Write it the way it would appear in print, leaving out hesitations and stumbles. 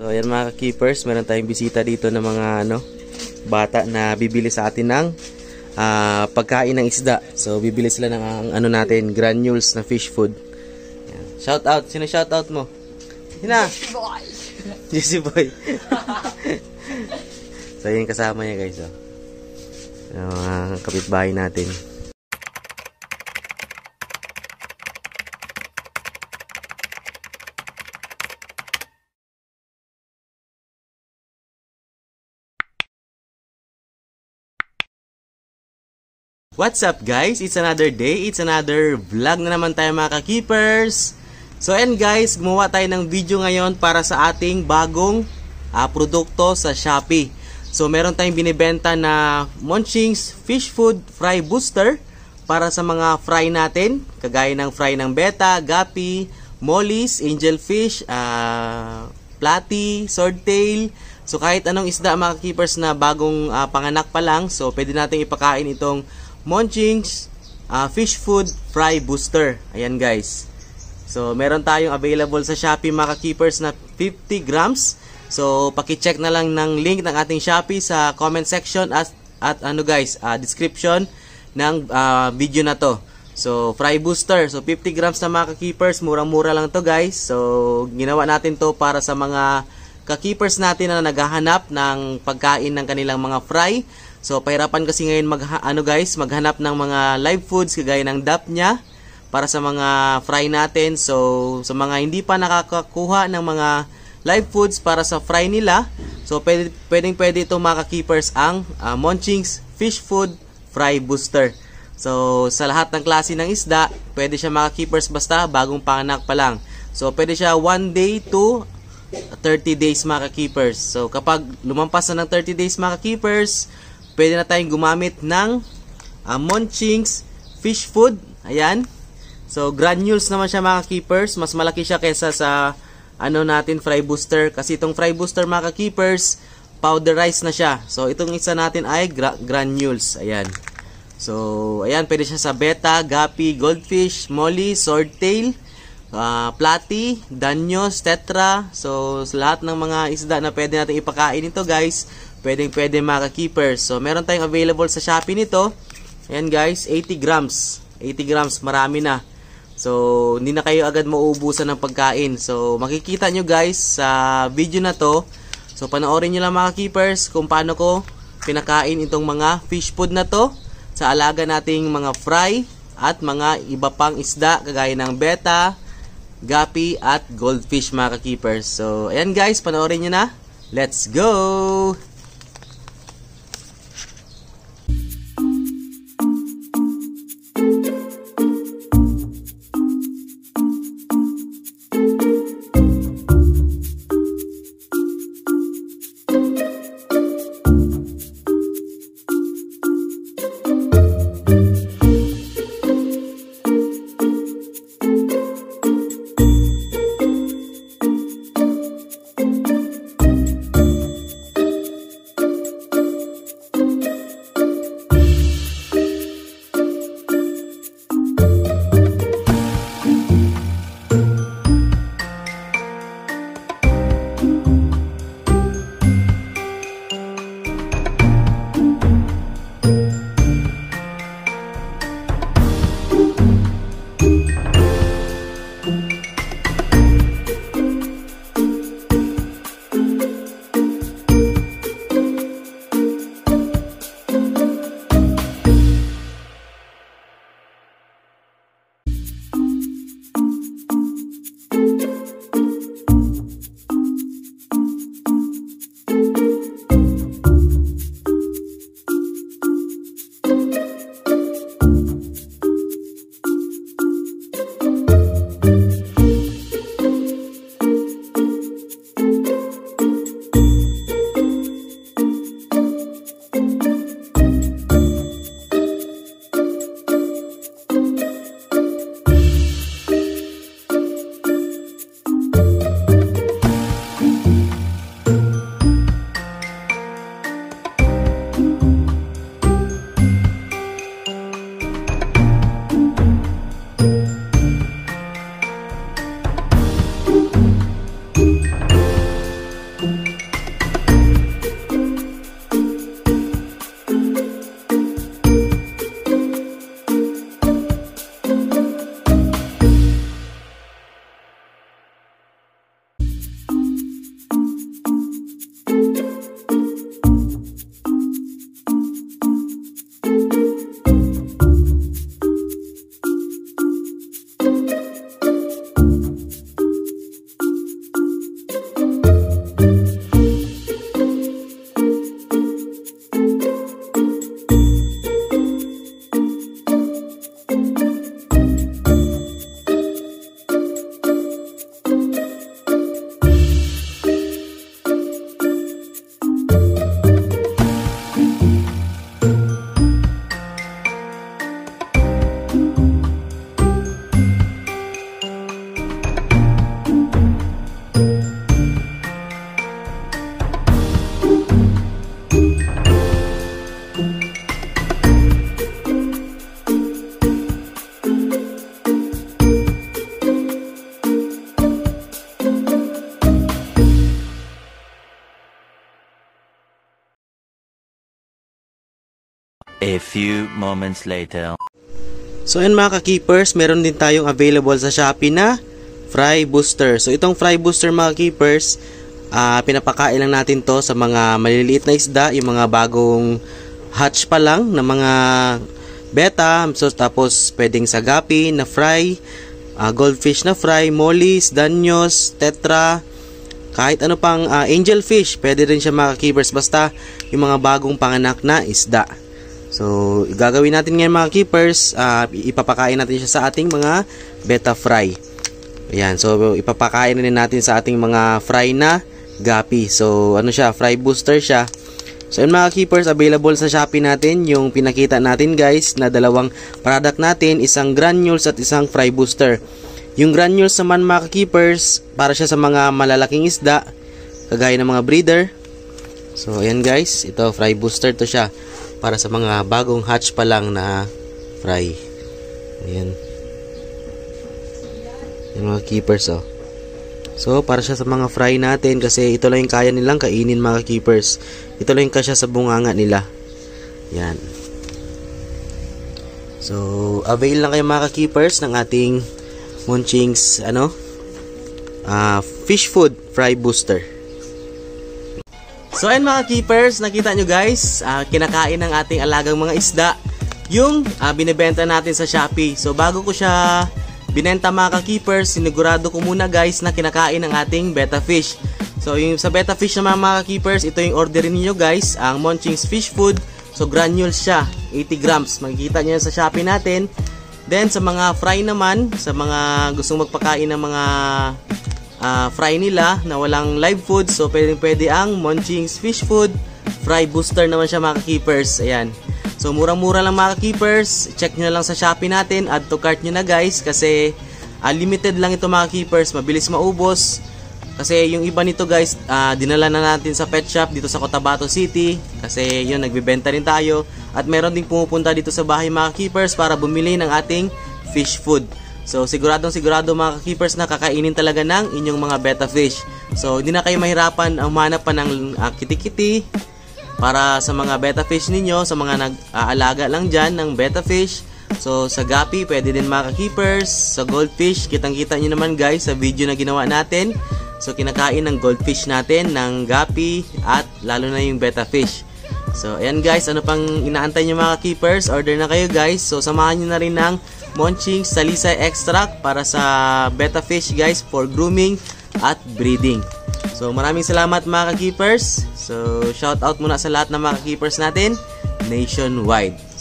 So ayan mga ka-keepers, meron tayong bisita dito ng mga bata na bibili sa atin ng pagkain ng isda. So bibili sila ng natin, granules na fish food. Ayan. Shout out, sino shout out mo? Sina? Jesse Boy. So yun kasama niya guys. Mga kapitbahay natin. What's up guys? It's another day, it's another vlog na naman tayo mga ka-keepers. So and guys, gumawa tayo ng video ngayon para sa ating bagong produkto sa Shopee. So meron tayong binibenta na Monching's Fish Food Fry Booster para sa mga fry natin, kagaya ng fry ng beta, gapi, mollies, angelfish, platy, swordtail. So kahit anong isda mga ka-keepers na bagong panganak pa lang, so pwede natin ipakain itong Monching's Fish Food Fry Booster. Ayan guys. So meron tayong available sa Shopee mga ka-keepers na 50 grams. So paki-check na lang ng link ng ating Shopee sa comment section at description ng video na to. So fry booster. So 50 grams na mga ka-keepers. Murang-mura lang to guys. So ginawa natin to para sa mga ka-keepers natin na naghahanap ng pagkain ng kanilang mga fry. So, pahirapan kasi ngayon maghanap ng mga live foods kagaya ng dapnya para sa mga fry natin. So, sa mga hindi pa nakakakuha ng mga live foods para sa fry nila, so pwede ito mga ka-keepers ang Monching's Fish Food Fry Booster. So, sa lahat ng klase ng isda, pwede siya mga ka-keepers basta bagong panganak pa lang. So, pwede siya 1 day to 30 days mga ka-keepers. So, kapag lumampas na ng 30 days mga ka-keepers, pwede na tayong gumamit ng Monching's Fish Food. Ayan. So, granules naman siya mga keepers. Mas malaki siya kaysa sa natin fry booster. Kasi itong fry booster mga keepers, powderized na siya. So, itong isa natin ay granules. Ayan. So, ayan. Pwede siya sa beta, gapi, goldfish, molly, swordtail, platy, danyos, tetra. So, sa lahat ng mga isda na pwede natin ipakain ito guys, pwede mga ka-keepers. So, meron tayong available sa Shopee nito. Ayan guys, 80 grams. 80 grams, marami na. So, hindi na kayo agad mauubusan ng pagkain. So, makikita nyo guys sa video na to. So, panoorin nyo lang mga ka-keepers kung paano ko pinakain itong mga fish food na to sa alaga nating mga fry at mga iba pang isda kagaya ng beta, gapi at goldfish mga ka-keepers. So, ayan guys, panoorin nyo na. Let's go! A few moments later. So ayan mga ka-keepers, meron din tayong available sa Shopee na fry booster. So itong fry booster mga keepers, pinapakain lang natin to sa mga maliliit na isda, yung mga bagong hatch pa lang na mga beta. So tapos pwedeng sa gapi na fry, goldfish na fry, mollies, danyos, tetra, kahit ano pang angelfish, pwede rin siya mga keepers, basta yung mga bagong panganak na isda. So gagawin natin ngayon mga keepers, ipapakain natin siya sa ating mga beta fry. Ayan, so ipapakain rin natin sa ating mga fry na gapi. So ano siya, fry booster siya. So yun mga keepers, available sa Shopee natin yung pinakita natin guys na dalawang product natin, isang granules at isang fry booster. Yung granules naman mga keepers, para siya sa mga malalaking isda, kagaya ng mga breeder. So ayan guys, ito fry booster to siya, para sa mga bagong hatch pa lang na fry. Ayan. Yung mga keepers oh. So para siya sa mga fry natin, kasi ito lang yung kaya nilang kainin mga keepers. Ito lang yung kasya sa bunganga nila. Yan. So avail lang kayo mga keepers ng ating Munchings fish food fry booster. So ayan mga keepers, nakita nyo guys, kinakain ng ating alagang mga isda yung binibenta natin sa Shopee. So bago ko siya binenta mga keepers, sinigurado ko muna guys na kinakain ng ating beta fish. So yung sa beta fish naman mga keepers, ito yung orderin niyo guys, ang Munchings fish food. So granules siya, 80 grams, makikita nyo yan sa Shopee natin. Then sa mga fry naman, sa mga gustong magpakain ng mga fry nila na walang live food, so pwede ang Munchings fish food fry booster naman siya mga keepers. Ayan. So murang-mura lang mga keepers, check nyo na lang sa Shopee natin, add to cart nyo na guys, kasi limited lang ito mga keepers, mabilis maubos. Kasi yung iba nito guys, dinala na natin sa pet shop dito sa Cotabato City, kasi yun, nagbebenta rin tayo. At meron ding pumupunta dito sa bahay mga keepers para bumili ng ating fish food. So sigurado mga keepers na kakainin talaga ng inyong mga beta fish. So hindi na kayo mahirapan ang manap pa ng kiti-kiti para sa mga beta fish ninyo, sa mga nag-aalaga lang dyan ng beta fish. So sa gapi pwede din mga keepers, sa goldfish, kitang-kita nyo naman guys sa video na ginawa natin. So kinakain ng goldfish natin, ng gapi, at lalo na yung beta fish. So ayan guys, ano pang inaantay nyo mga keepers, order na kayo guys. So samahan nyo na rin ng Munchings Salisay Extract para sa beta fish guys, for grooming at breeding. So maraming salamat mga keepers. So shout out muna sa lahat ng mga keepers natin nationwide.